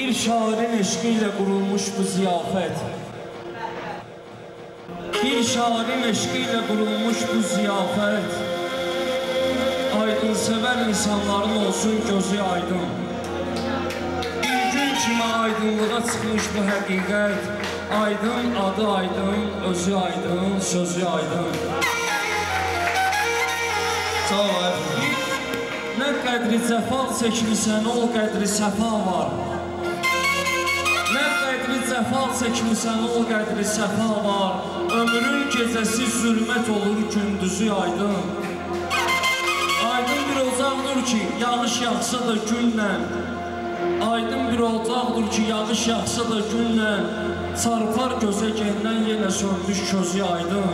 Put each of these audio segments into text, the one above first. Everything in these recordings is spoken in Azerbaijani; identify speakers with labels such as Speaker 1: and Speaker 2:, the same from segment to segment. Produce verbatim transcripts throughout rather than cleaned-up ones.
Speaker 1: Bir şairin eşqiyle qurulmuş bu ziyafət. Bir şairin eşqiyle qurulmuş bu ziyafət. Aydın sevər insanların olsun gözü aydın. Bir gün kimi aydınlığa çıxmış bu həqiqət. Aydın, adı aydın, özü aydın, sözü aydın.
Speaker 2: Sağ ol Aydın.
Speaker 1: Nə qədri cəfal çəkmisən, o qədri səfa var. Nə qədri cəfal çəkmisən, o qədri səfa var. Ömrün gecəsi zülmət olur, gündüzü aydın. Aydın bir ocaqdır ki, yağış yaxsa da günlə. Aydın bir ocaqdır ki, yağış yaxsa da günlə. Çarpar gözə gəndən yenə söndüş közü aydın.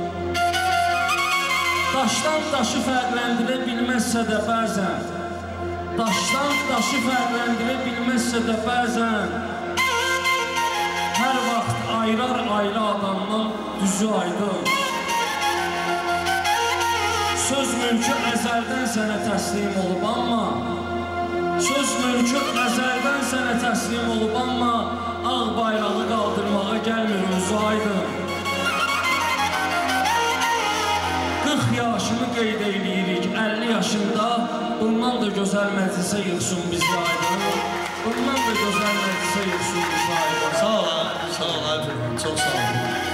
Speaker 1: Daşdan daşı fərqləndirə bilməzsə də bəzən, Daşdan daşı fərqləndirə bilməzsə də bəzən, hər vaxt ayrar ayrı adamdan düzü aydın. Söz mülkü əzəldən sənə təslim olub amma, Söz mülkü əzəldən sənə təslim olub amma, ağ bayrağı qaldırmağa gəlmir uzu aydın. qırx yaşını qeyd eləyirik, əlli yaşında, bundan da gözəl məclisə yıxsın bizi aydın. Bundan da gözəl məclisə yıxsın bizi aydın.
Speaker 2: Sağ ol, sağ ol Aydın, çox sağ ol.